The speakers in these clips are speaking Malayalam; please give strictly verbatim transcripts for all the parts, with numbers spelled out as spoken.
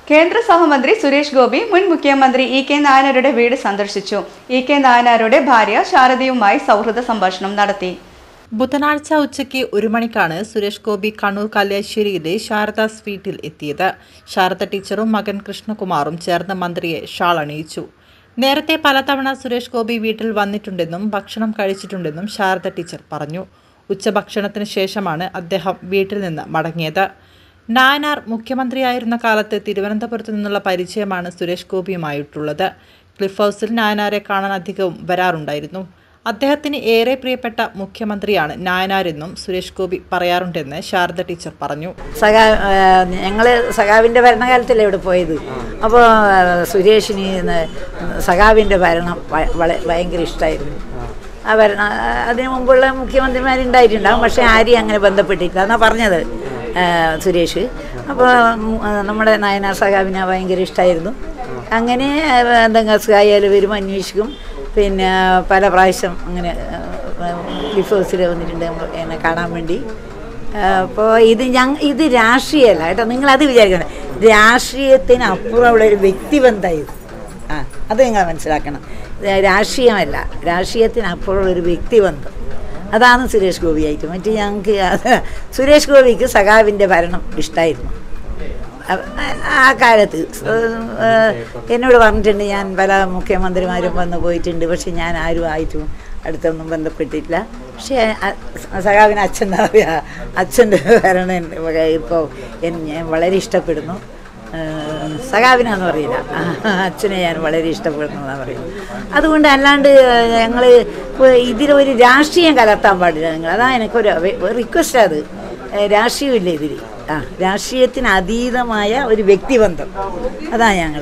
കേന്ദ്ര സഹമന്ത്രി സുരേഷ് ഗോപി മുൻ മുഖ്യമന്ത്രി ഇ കെ നായനാരുടെ വീട് സന്ദർശിച്ചു. ഇ കെ നായനാരുടെ ഭാര്യ ശാരദയുമായി സൗഹൃദ സംഭാഷണം നടത്തി. ബുധനാഴ്ച ഉച്ചയ്ക്ക് ഒരു മണിക്കാണ് സുരേഷ് ഗോപി കണ്ണൂർ കല്യാശ്ശേരിയിലെ ശാരദാസ് വീട്ടിൽ എത്തിയത്. ശാരദ ടീച്ചറും മകൻ കൃഷ്ണകുമാറും ചേർന്ന് മന്ത്രിയെ ഷാൾ അണിയിച്ചു. നേരത്തെ പലതവണ സുരേഷ് ഗോപി വീട്ടിൽ വന്നിട്ടുണ്ടെന്നും ഭക്ഷണം കഴിച്ചിട്ടുണ്ടെന്നും ശാരദ ടീച്ചർ പറഞ്ഞു. ഉച്ചഭക്ഷണത്തിന് ശേഷമാണ് അദ്ദേഹം വീട്ടിൽ നിന്ന് മടങ്ങിയത്. നായനാർ മുഖ്യമന്ത്രിയായിരുന്ന കാലത്ത് തിരുവനന്തപുരത്ത് നിന്നുള്ള പരിചയമാണ് സുരേഷ് ഗോപിയുമായിട്ടുള്ളത്. ക്ലിഫ് ഹൗസിൽ നായനാരെ കാണാൻ അധികവും വരാറുണ്ടായിരുന്നു. അദ്ദേഹത്തിന് ഏറെ പ്രിയപ്പെട്ട മുഖ്യമന്ത്രിയാണ് നായനാരെന്നും സുരേഷ് ഗോപി പറയാറുണ്ടെന്ന് ശാരദ ടീച്ചർ പറഞ്ഞു. സഖാ ഞങ്ങൾ സഖാവിൻ്റെ ഭരണകാലത്തല്ലേ ഇവിടെ പോയത്. അപ്പോൾ സുരേഷിന് സഖാവിൻ്റെ ഭരണം ഭയങ്കര ഇഷ്ടമായിരുന്നു. ആ ഭരണം അതിനു മുമ്പുള്ള മുഖ്യമന്ത്രിമാരുണ്ടായിട്ടുണ്ടാകും, പക്ഷേ ആരെയും അങ്ങനെ ബന്ധപ്പെട്ടിട്ടില്ല എന്നാണ് പറഞ്ഞത് സുരേഷ്. അപ്പോൾ നമ്മുടെ നായനാർ സഖാവിനെ ഭയങ്കര ഇഷ്ടമായിരുന്നു. അങ്ങനെ എന്തെങ്കിലും സഹായാലും വരും, അന്വേഷിക്കും. പിന്നെ പല പ്രാവശ്യം അങ്ങനെ ക്ലിഫ് ഹൗസിൽ വന്നിട്ടുണ്ട് എന്നെ കാണാൻ വേണ്ടി. അപ്പോൾ ഇത് ഞങ്ങൾ ഇത് രാഷ്ട്രീയമല്ല കേട്ടോ, നിങ്ങളത് വിചാരിക്കണം. രാഷ്ട്രീയത്തിനപ്പുറമുള്ള ഒരു വ്യക്തിബന്ധമായത്. ആ അത് നിങ്ങൾ മനസ്സിലാക്കണം. രാഷ്ട്രീയമല്ല, രാഷ്ട്രീയത്തിനപ്പുറമുള്ളൊരു വ്യക്തിബന്ധം. അതാണ് സുരേഷ് ഗോപിയായിട്ട്. മറ്റു ഞങ്ങൾക്ക് സുരേഷ് ഗോപിക്ക് സഖാവിൻ്റെ ഭരണം ഇഷ്ടമായിരുന്നു. ആ കാലത്ത് എന്നോട് പറഞ്ഞിട്ടുണ്ട്, ഞാൻ പല മുഖ്യമന്ത്രിമാരും വന്ന് പോയിട്ടുണ്ട്, പക്ഷെ ഞാൻ ആരും ആയിട്ടും അടുത്തൊന്നും ബന്ധപ്പെട്ടിട്ടില്ല. പക്ഷേ സഖാവിന് അച്ഛൻ എന്താ പറയുക, അച്ഛൻ്റെ ഭരണം ഇപ്പോൾ ഞാൻ വളരെ ഇഷ്ടപ്പെടുന്നു. സഖാവിനാന്ന് പറയില്ല, അച്ഛനെ ഞാൻ വളരെ ഇഷ്ടപ്പെടുന്നു എന്നാണ് പറയുന്നത്. അതുകൊണ്ട് അല്ലാണ്ട് ഞങ്ങൾ ഇതിലൊരു രാഷ്ട്രീയം കലർത്താൻ പാടില്ല നിങ്ങൾ. അതാണ് എനിക്കൊരു റിക്വസ്റ്റ്. അത് രാഷ്ട്രീയമില്ല ഇതിൽ. ആ രാഷ്ട്രീയത്തിന് അതീതമായ ഒരു വ്യക്തിബന്ധം, അതാണ് ഞങ്ങൾ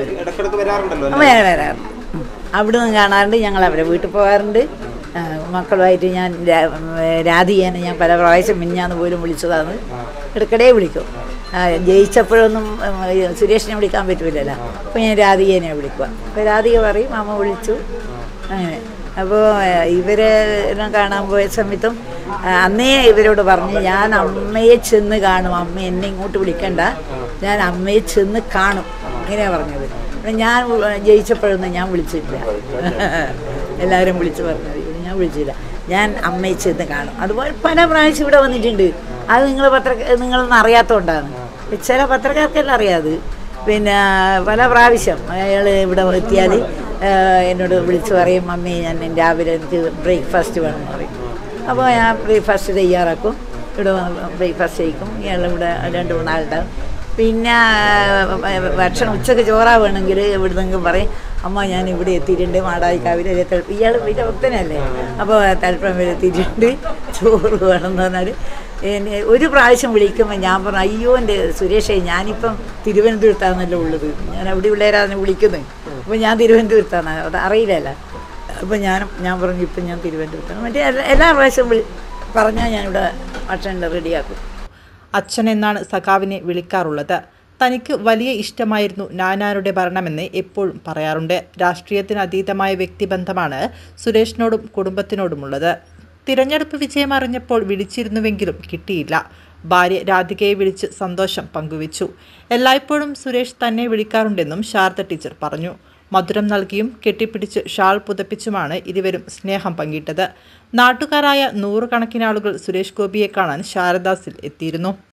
വരാറുണ്ട്. അവിടെ നിന്ന് കാണാറുണ്ട്, ഞങ്ങൾ അവരെ വീട്ടിൽ പോകാറുണ്ട്. മക്കളുമായിട്ട് ഞാൻ രാധികേനെ ഞാൻ പല പ്രാവശ്യം മിഞ്ഞാന്ന് പോലും വിളിച്ചതാണ്. ഇടയ്ക്കിടെ വിളിക്കും. ജയിച്ചപ്പോഴൊന്നും സുരേഷിനെ വിളിക്കാൻ പറ്റില്ലല്ലോ, അപ്പോൾ ഞാൻ രാധികേനെ വിളിക്കുക. അപ്പോൾ രാധിക പറയും അമ്മ വിളിച്ചു അങ്ങനെ. അപ്പോൾ ഇവരെ കാണാൻ പോയ സമയത്തും അന്നേ ഇവരോട് പറഞ്ഞു, ഞാൻ അമ്മയെ ചെന്ന് കാണും, അമ്മ എന്നെ ഇങ്ങോട്ട് വിളിക്കണ്ട, ഞാൻ അമ്മയെ ചെന്ന് കാണും, ഇങ്ങനെയാണ് പറഞ്ഞത്. ഞാൻ ജയിച്ചപ്പോഴൊന്നും ഞാൻ വിളിച്ചിട്ടില്ല, എല്ലാവരും വിളിച്ച് പറഞ്ഞത്, ഞാൻ വിളിച്ചില്ല, ഞാൻ അമ്മയെ ചെന്ന് കാണും. അതുപോലെ പല പ്രാവശ്യം ഇവിടെ വന്നിട്ടുണ്ട്. അത് നിങ്ങൾ പത്ര നിങ്ങളൊന്നും അറിയാത്തതുകൊണ്ടാണ്. ചില പത്രക്കാർക്കെല്ലാം അറിയാതെ. പിന്നെ പല പ്രാവശ്യം അയാൾ ഇവിടെ എത്തിയാൽ എന്നോട് വിളിച്ച് പറയും, മമ്മി ഞാൻ രാവിലെ എനിക്ക് ബ്രേക്ക്ഫാസ്റ്റ് വേണമെന്ന് പറയും. അപ്പോൾ ഞാൻ ബ്രേക്ക്ഫാസ്റ്റ് തയ്യാറാക്കും, ഇവിടെ ബ്രേക്ക്ഫാസ്റ്റ് കഴിക്കും. ഇയാൾ ഇവിടെ രണ്ട് മൂന്നാളുണ്ടാവും. പിന്നെ ഭക്ഷണം ഉച്ചയ്ക്ക് ചോറാ വേണമെങ്കിൽ ഇവിടെ നിന്നെങ്കിലും പറയും, അമ്മ ഞാൻ ഇവിടെ എത്തിയിട്ടുണ്ട്, മാടായിക്കാവിൽ തളിപ്പ്. ഇയാൾ വലിയ ഭക്തനല്ലേ, അപ്പോൾ തളിപ്പം വരെ എത്തിയിട്ടുണ്ട്, ചോറ് വേണമെന്ന് പറഞ്ഞാൽ ഒരു പ്രാവശ്യം വിളിക്കുമ്പോൾ ഞാൻ പറഞ്ഞു, അയ്യോ എൻ്റെ സുരേഷേ, ഞാനിപ്പം തിരുവനന്തപുരത്താണല്ലോ ഉള്ളത്, ഞാൻ അവിടെ ഉള്ളവരാണ് വിളിക്കുന്നത്, അപ്പോൾ ഞാൻ തിരുവനന്തപുരത്താണ്, അത് അറിയില്ലല്ലോ. അപ്പോൾ ഞാനും ഞാൻ പറഞ്ഞു ഇപ്പം ഞാൻ തിരുവനന്തപുരത്താണ്. മറ്റേ എല്ലാ പ്രാവശ്യം വിളി പറഞ്ഞാൽ ഞാനിവിടെ ഭക്ഷണം റെഡിയാക്കും. അച്ഛൻ എന്നാണ് സഖാവിനെ വിളിക്കാറുള്ളത്. തനിക്ക് വലിയ ഇഷ്ടമായിരുന്നു നായനാരുടെ ഭരണമെന്ന് എപ്പോഴും പറയാറുണ്ട്. രാഷ്ട്രീയത്തിന് അതീതമായ വ്യക്തിബന്ധമാണ് സുരേഷിനോടും കുടുംബത്തിനോടുമുള്ളത്. തിരഞ്ഞെടുപ്പ് വിജയം അറിഞ്ഞപ്പോൾ വിളിച്ചിരുന്നുവെങ്കിലും കിട്ടിയില്ല. ഭാര്യ രാധികയെ വിളിച്ച് സന്തോഷം പങ്കുവച്ചു. എല്ലായ്പ്പോഴും സുരേഷ് തന്നെ വിളിക്കാറുണ്ടെന്നും ശാരദ ടീച്ചർ പറഞ്ഞു. മധുരം നൽകിയും കെട്ടിപ്പിടിച്ച് ഷാൾ പുതപ്പിച്ചുമാണ് ഇരുവരും സ്നേഹം പങ്കിട്ടത്. നാട്ടുകാരായ നൂറുകണക്കിന് ആളുകൾ സുരേഷ് ഗോപിയെ കാണാൻ ശാരദാസിൽ എത്തിയിരുന്നു.